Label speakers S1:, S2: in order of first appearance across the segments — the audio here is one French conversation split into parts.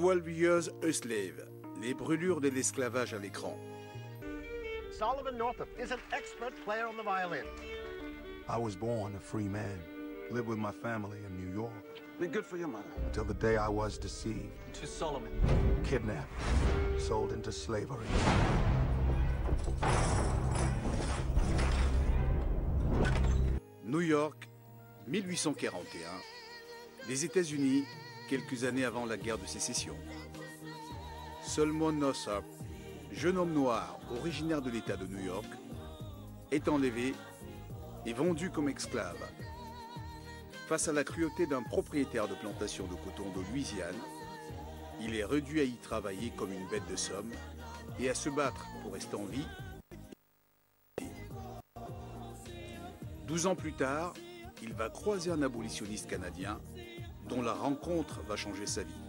S1: 12 Years a Slave, les brûlures de l'esclavage à l'écran.
S2: Solomon Northup is an expert player on the violin.
S3: I was born a free man, lived with my family in New York.
S4: Be good for your mother.
S3: Until the day I was deceived.
S4: To Solomon.
S3: Kidnapped, sold into slavery.
S1: New York, 1841. Les États-Unis, quelques années avant la guerre de sécession. Solomon Northup, jeune homme noir originaire de l'État de New York, est enlevé et vendu comme esclave. Face à la cruauté d'un propriétaire de plantation de coton de Louisiane, il est réduit à y travailler comme une bête de somme et à se battre pour rester en vie. 12 ans plus tard, il va croiser un abolitionniste canadien dont la rencontre va changer sa vie.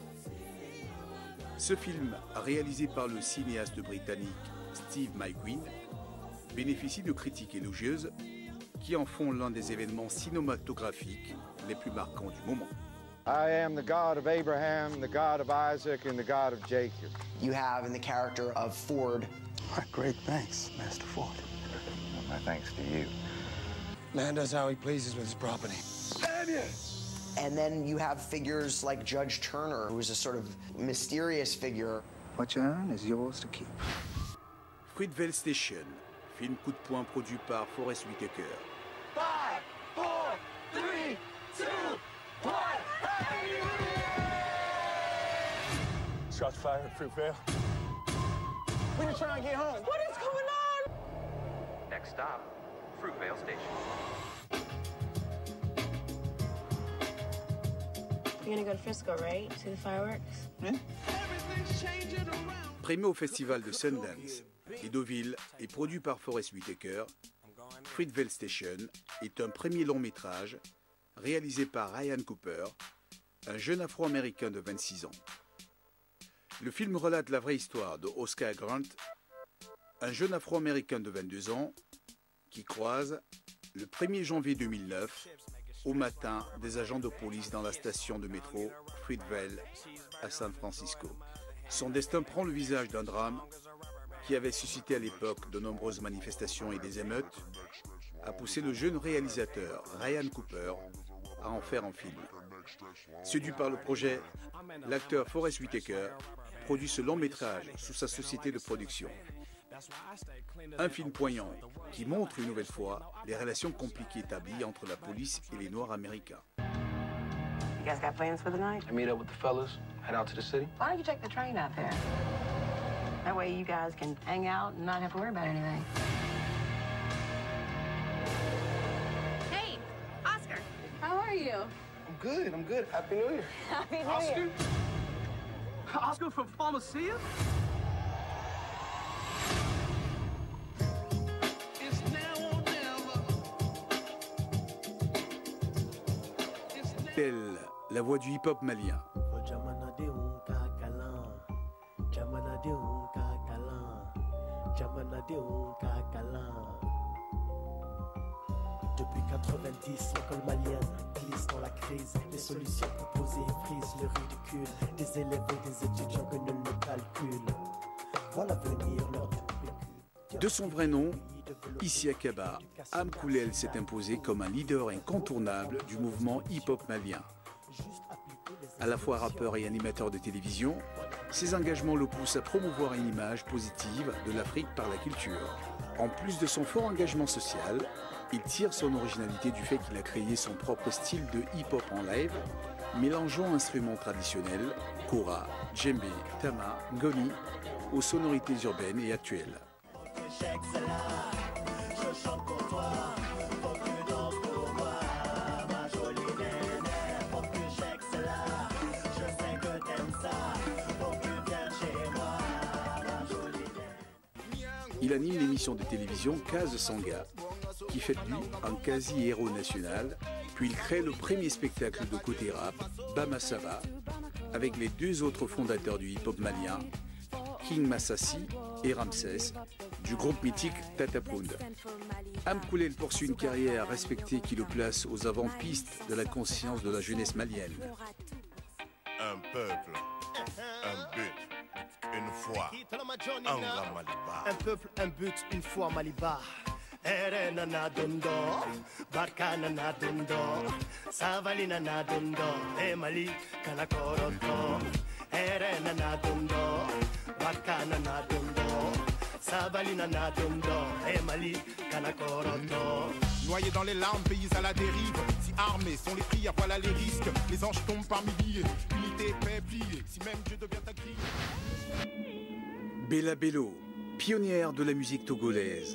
S1: Ce film, réalisé par le cinéaste britannique Steve McQueen, bénéficie de critiques élogieuses qui en font l'un des événements cinématographiques les plus marquants du moment.
S5: I am the God of Abraham, the God of Isaac, and the God of Jacob.
S6: You have in the character of Ford.
S3: Great thanks, Master Ford.
S5: My thanks to you.
S4: Man does how he pleases with his property.
S5: Damn you!
S6: And then you have figures like Judge Turner, who is a sort of mysterious figure.
S3: What you earn is yours to keep.
S1: Fruitvale Station, film coup de poing produit par Forest Whitaker.
S2: 5, 4, 3, 2, 1.
S4: Shots fired at Fruitvale.
S2: We just trying to get home. What is going on?
S7: Next stop, Fruitvale Station.
S8: You're gonna go to Frisco, right? See the fireworks?
S1: Primé au festival de Sundance et Deauville et produit par Forest Whitaker, Fruitvale Station est un premier long métrage réalisé par Ryan Cooper, un jeune Afro-Américain de 26 ans. Le film relate la vraie histoire de Oscar Grant, un jeune Afro-Américain de 22 ans qui croise, le 1er janvier 2009, au matin, des agents de police dans la station de métro Fruitvale à San Francisco. Son destin prend le visage d'un drame qui avait suscité à l'époque de nombreuses manifestations et des émeutes, a poussé le jeune réalisateur Ryan Cooper à en faire un film. Séduit par le projet, l'acteur Forest Whitaker produit ce long métrage sous sa société de production. Un film poignant qui montre une nouvelle fois les relations compliquées établies entre la police et les Noirs américains.
S8: You guys got plans for the night?
S4: I meet up with the fellas, head out to the city.
S8: Why don't you take the train out there? That way you guys can hang out and not have to worry about anything.
S9: Hey, Oscar.
S8: How are you?
S4: I'm good. Happy New Year.
S8: Happy New
S4: Oscar?
S8: Year.
S4: Oscar from Pharmacia?
S1: Telle la voix du hip-hop malien.
S10: Depuis 90, l'école malienne glisse dans la crise. Les solutions proposées frisent le ridicule des élèves et des étudiants que nul ne calcule. Voilà venir leur vécu.
S1: De son vrai nom, Issi Akaba, Am Koulel s'est imposé comme un leader incontournable du mouvement hip-hop malien. À la fois rappeur et animateur de télévision, ses engagements le poussent à promouvoir une image positive de l'Afrique par la culture. En plus de son fort engagement social, il tire son originalité du fait qu'il a créé son propre style de hip-hop en live, mélangeant instruments traditionnels, kora, djembé, tama, ngoni, aux sonorités urbaines et actuelles. Il anime l'émission de télévision Case Sanga, qui fait de lui un quasi-héros national, puis il crée le premier spectacle de côté rap, Bama Saba, avec les deux autres fondateurs du hip-hop malien, King Massassi et Ramsès, du groupe mythique Tata Pound. Am Koulel poursuit une carrière respectée qui le place aux avant-pistes de la conscience de la jeunesse malienne.
S11: Un peuple, un but, une foi, Anga Maliba.
S10: Un peuple, un but, une foi Maliba. Erena na dundo, Barkana na dundo, Savalina na dundo, Emali Kanakoroto. Erena na dundo, Barkana na dundo, Savalina na dundo, Emali Kanakoroto.
S12: Noyés dans les larmes, pays à la dérive. Si armés sont les prières, voilà les risques. Les anges tombent par milliers. Unité, paix, pliée. Si même Dieu devient ta grille.
S1: Bella Bello, pionnière de la musique togolaise.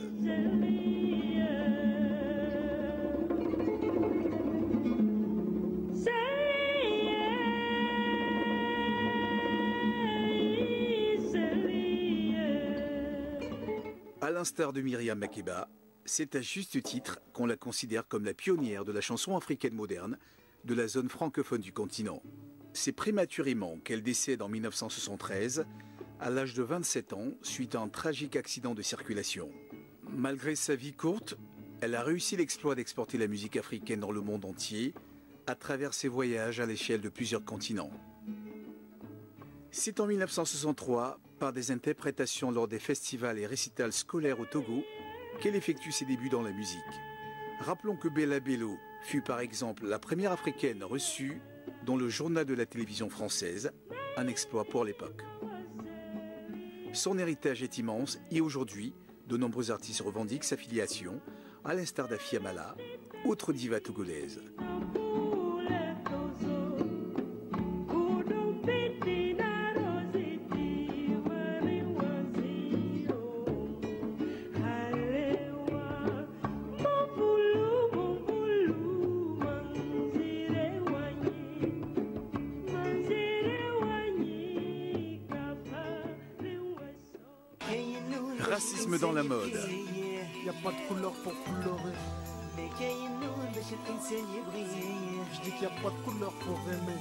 S1: À l'instar de Myriam Makeba, c'est à juste titre qu'on la considère comme la pionnière de la chanson africaine moderne de la zone francophone du continent. C'est prématurément qu'elle décède en 1973, à l'âge de 27 ans, suite à un tragique accident de circulation. Malgré sa vie courte, elle a réussi l'exploit d'exporter la musique africaine dans le monde entier, à travers ses voyages à l'échelle de plusieurs continents. C'est en 1963, par des interprétations lors des festivals et récitals scolaires au Togo, qu'elle effectue ses débuts dans la musique. Rappelons que Bella Bello fut par exemple la première africaine reçue dans le journal de la télévision française, un exploit pour l'époque. Son héritage est immense et aujourd'hui, de nombreux artistes revendiquent sa filiation, à l'instar d'Afia Mala, autre diva togolaise. Racisme dans la mode.
S10: Y a pas de couleur pour pleurer. Je dis qu'il y a pas de couleur pour aimer.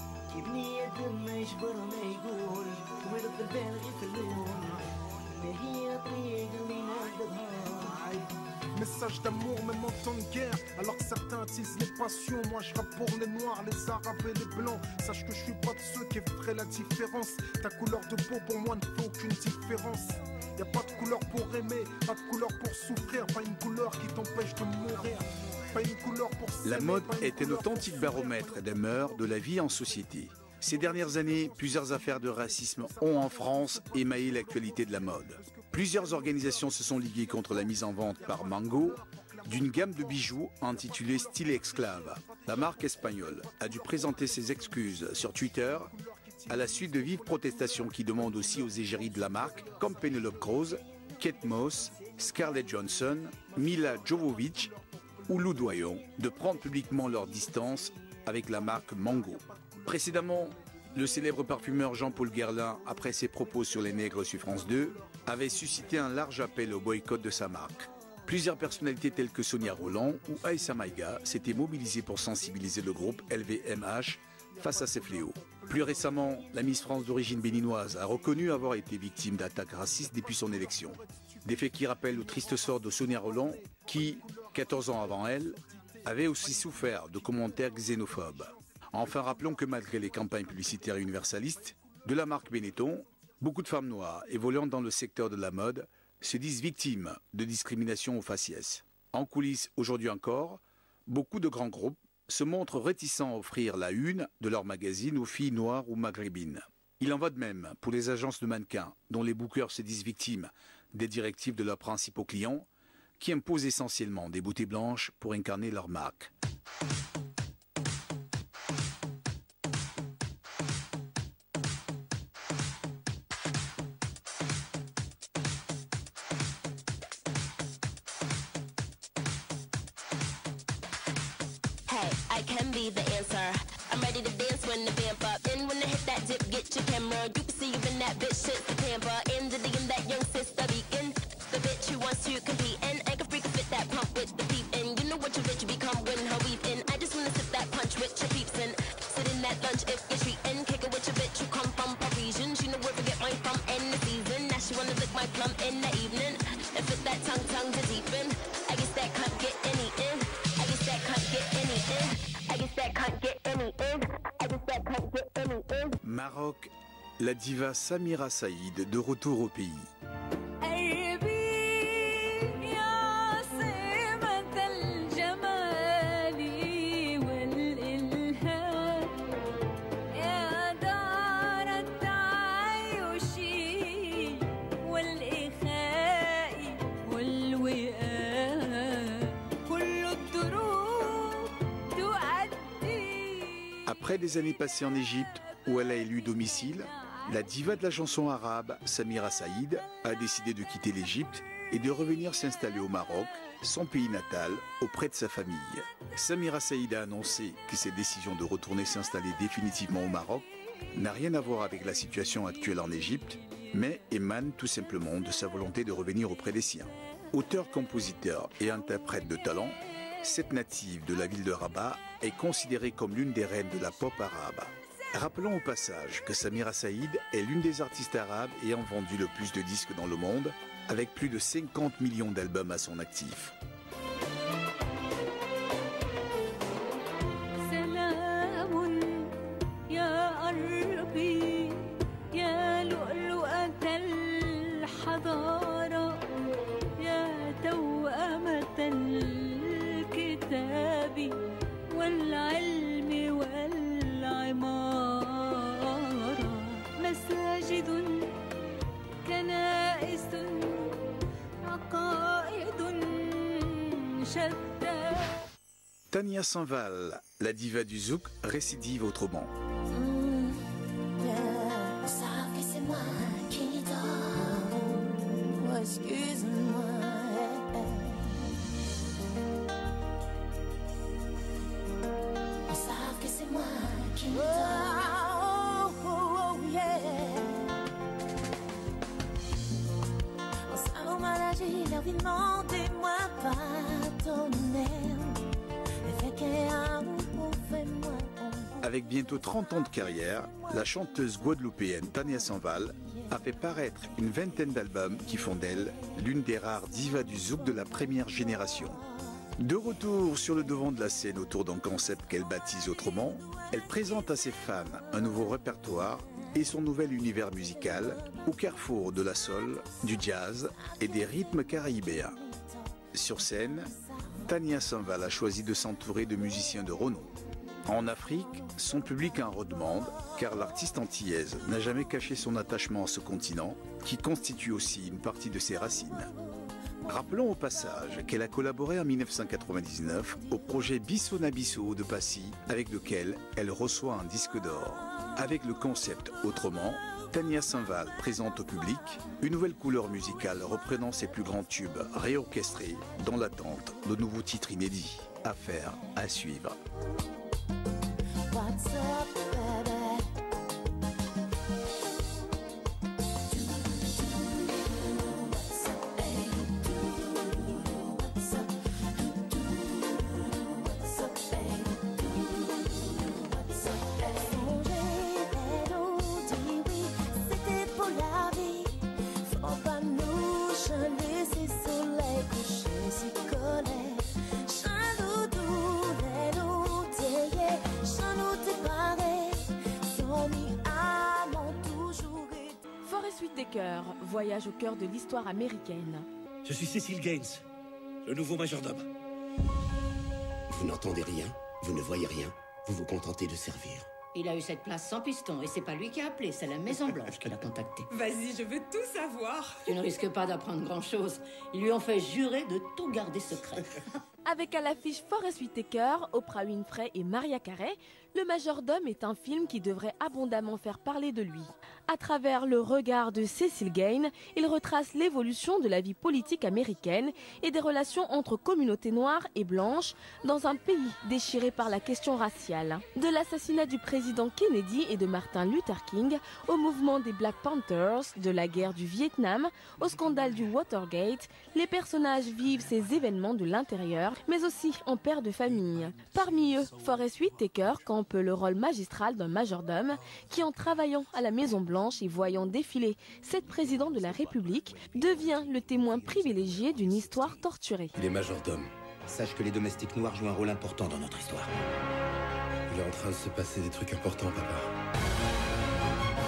S10: Message d'amour même en temps de guerre. Alors que certains attisent les passions, moi je rappe pour les noirs, les arabes et les blancs. Sache que je suis pas de ceux qui feraient la différence. Ta couleur de peau pour moi ne fait aucune différence. Y a pas de couleur pour aimer, pas de couleur pour souffrir, pas une couleur qui t'empêche de mourir, pas une couleur pour s'aimer.
S1: La mode est un authentique baromètre des mœurs de la vie en société. Ces dernières années, plusieurs affaires de racisme ont en France émaillé l'actualité de la mode. Plusieurs organisations se sont liguées contre la mise en vente par Mango d'une gamme de bijoux intitulée Style Esclave. La marque espagnole a dû présenter ses excuses sur Twitter à la suite de vives protestations qui demandent aussi aux égéries de la marque, comme Penelope Cruz, Kate Moss, Scarlett Johansson, Mila Jovovich ou Lou Doyon, de prendre publiquement leur distance avec la marque Mango. Précédemment, le célèbre parfumeur Jean-Paul Guerlain, après ses propos sur les nègres sur France 2, avait suscité un large appel au boycott de sa marque. Plusieurs personnalités telles que Sonia Rolland ou Aïssa Maïga s'étaient mobilisées pour sensibiliser le groupe LVMH face à ces fléaux. Plus récemment, la Miss France d'origine béninoise a reconnu avoir été victime d'attaques racistes depuis son élection. Des faits qui rappellent le triste sort de Sonia Rolland qui, 14 ans avant elle, avait aussi souffert de commentaires xénophobes. Enfin, rappelons que malgré les campagnes publicitaires universalistes de la marque Benetton, beaucoup de femmes noires évoluant dans le secteur de la mode se disent victimes de discrimination au faciès. En coulisses, aujourd'hui encore, beaucoup de grands groupes se montrent réticents à offrir la une de leur magazine aux filles noires ou maghrébines. Il en va de même pour les agences de mannequins, dont les bookers se disent victimes des directives de leurs principaux clients, qui imposent essentiellement des beautés blanches pour incarner leur marque.
S13: I can be the answer. I'm ready to dance when the vamp up. And when I hit that dip, get your camera. You can see you in that bitch, shit's the Tampa. And the in that young sister beacon. The bitch who wants to compete. And I can freak fit that pump with the peep. And you know what your bitch become when her weave in. I just wanna sip that punch with your peeps. And sit in that lunch if you're treating. Kick it with your bitch who come from Parisian. She know where to get mine from in the season. Now she wanna lick my plum in the evening. And fit that tongue to deepen. I guess that can't get any in. I guess that can't get any in. I guess that can't get any in. I guess that can't get any in.
S1: Maroc, la diva Samira Saïd de retour au pays. Après des années passées en Égypte, où elle a élu domicile, la diva de la chanson arabe, Samira Saïd, a décidé de quitter l'Égypte et de revenir s'installer au Maroc, son pays natal, auprès de sa famille. Samira Saïd a annoncé que cette décision de retourner s'installer définitivement au Maroc n'a rien à voir avec la situation actuelle en Égypte, mais émane tout simplement de sa volonté de revenir auprès des siens. Auteur, compositeur et interprète de talent, cette native de la ville de Rabat est considérée comme l'une des reines de la pop arabe. Rappelons au passage que Samira Saïd est l'une des artistes arabes ayant vendu le plus de disques dans le monde, avec plus de 50 millions d'albums à son actif. Tania Sanval, la diva du zouk, récidive autrement. Avec bientôt 30 ans de carrière, la chanteuse guadeloupéenne Tania Sanval a fait paraître une vingtaine d'albums qui font d'elle l'une des rares divas du zouk de la première génération. De retour sur le devant de la scène autour d'un concept qu'elle baptise autrement, elle présente à ses fans un nouveau répertoire et son nouvel univers musical au carrefour de la soul, du jazz et des rythmes caraïbéens. Sur scène, Tania Sanval a choisi de s'entourer de musiciens de renom. En Afrique, son public en redemande, car l'artiste antillaise n'a jamais caché son attachement à ce continent, qui constitue aussi une partie de ses racines. Rappelons au passage qu'elle a collaboré en 1999 au projet Bisso na Bisso de Passy, avec lequel elle reçoit un disque d'or. Avec le concept Autrement, Tania Sanval présente au public une nouvelle couleur musicale reprenant ses plus grands tubes réorchestrés dans l'attente de nouveaux titres inédits. Affaire à suivre.
S14: What's up, baby?
S15: Whitaker voyage au cœur de l'histoire américaine.
S16: Je suis Cecil Gaines, le nouveau majordome.
S17: Vous n'entendez rien, vous ne voyez rien, vous vous contentez de servir.
S18: Il a eu cette place sans piston et c'est pas lui qui a appelé, c'est la Maison Blanche qui l'a contacté.
S19: Vas-y, je veux tout savoir.
S18: Tu ne risques pas d'apprendre grand-chose. Ils lui ont fait jurer de tout garder secret.
S15: Avec à l'affiche Forest Whitaker, Oprah Winfrey et Mariah Carey, Le Majordome est un film qui devrait abondamment faire parler de lui. À travers le regard de Cecil Gaines, il retrace l'évolution de la vie politique américaine et des relations entre communautés noires et blanches dans un pays déchiré par la question raciale. De l'assassinat du président Kennedy et de Martin Luther King, au mouvement des Black Panthers, de la guerre du Vietnam, au scandale du Watergate, les personnages vivent ces événements de l'intérieur, mais aussi en père de famille. Parmi eux, Forest Whitaker campe le rôle magistral d'un majordome qui, en travaillant à la Maison Blanche et voyant défiler 7 présidents de la République, devient le témoin privilégié d'une histoire torturée.
S17: Il est majordome. Sache que les domestiques noirs jouent un rôle important dans notre histoire.
S20: Il est en train de se passer des trucs importants, papa.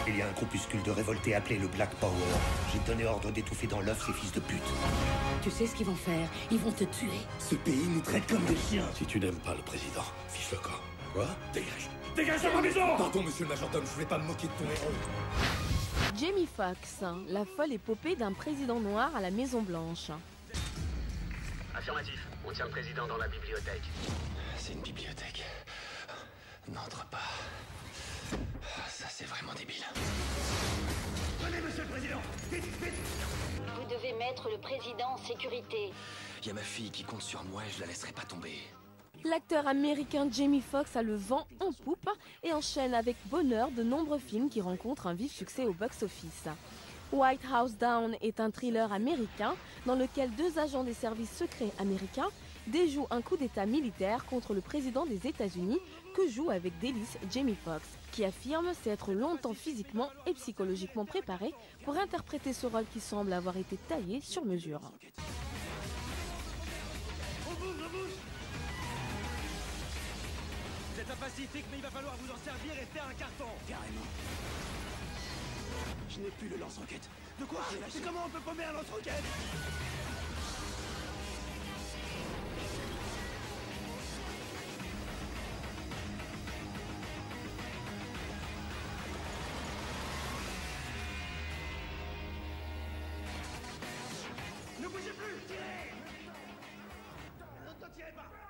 S17: Il y a un groupuscule de révoltés appelé le Black Power. J'ai donné ordre d'étouffer dans l'œuf ces fils de pute.
S18: Tu sais ce qu'ils vont faire? Ils vont te tuer.
S17: Ce pays nous traite comme des chiens.
S16: Si tu n'aimes pas le président, fiche le camp.
S17: Quoi?
S16: Dégage. Dégage de ma maison!
S17: Pardon, monsieur le majordome, je voulais pas me moquer de ton héros.
S15: Jamie Foxx, la folle épopée d'un président noir à la Maison Blanche.
S14: Affirmatif. On tient le président dans la bibliothèque.
S17: C'est une bibliothèque. N'entre pas. Ça, c'est vraiment débile.
S16: Venez, monsieur le président! Vite, vite!
S13: Vous devez mettre le président en sécurité.
S17: Il y a ma fille qui compte sur moi et je la laisserai pas tomber.
S15: L'acteur américain Jamie Foxx a le vent en poupe et enchaîne avec bonheur de nombreux films qui rencontrent un vif succès au box-office. White House Down est un thriller américain dans lequel deux agents des services secrets américains déjouent un coup d'état militaire contre le président des États-Unis que joue avec délice Jamie Foxx, qui affirme s'être longtemps physiquement et psychologiquement préparé pour interpréter ce rôle qui semble avoir été taillé sur mesure.
S20: Vous êtes un pacifique, mais il va falloir vous en servir et faire un carton.
S16: Carrément. Je n'ai plus le lance-roquette.
S20: De quoi? C'est comment on peut pommer un lance-roquette? Ne bougez plus! Tirez! Ne tirez pas!